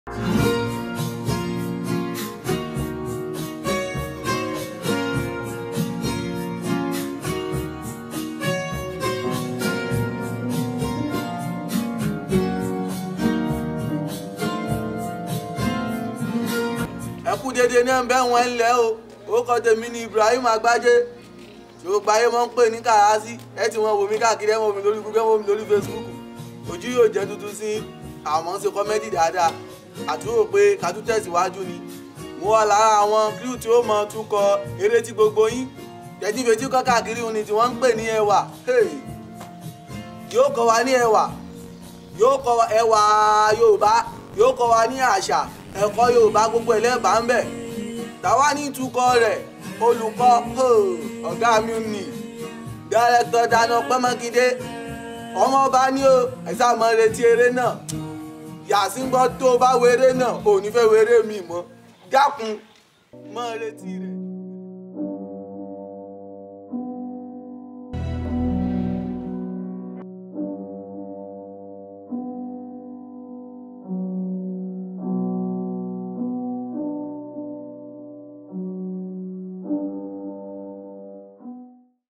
Ẹkú dédé ní ẹ̀ńbẹ́ wọn ńlẹ̀ o ó kọ́ tèmi ní Ibrahim Agbájé tí ó gbáyé mọ́ ń pè ní Kàyásí ẹ ti wọn wò mí káàkiri ẹ wọ́n mi lórí Google wọ́n mi lórí Facebook ojú yóò jẹ́ tuntun sí àwọn ṣe kọ́mẹ́dì dáadáa àtúrò pé ká tún tẹ̀síwájú ni mo wà lára àwọn crew tí ó mọ tún kọ eré tí gbogbo yín tẹ̀tí fetí kọ́ káàkiri òní tí wọ́n ń pè ní ẹwà yóò kọ́ wa ní ẹwà yóò kọ́ ẹwà Yorùbá yóò kọ́ wa ní àṣà ẹ̀kọ́ Yorùbá gbogbo ẹlẹ́bàá ń bẹ̀ tàwa ní ìtukọ̀ rẹ̀ olùkọ́ ọ̀gá mi ní dárẹ́tọ̀ Dáná Pẹ́mọ́kindé ọmọ ọba ní o ẹ̀sà mọ́ retí eré náà yàsí gbọ́ tó bá wéré náà ò ní fẹ́ wéré mi mọ́ dákun mọ́ retí rẹ̀.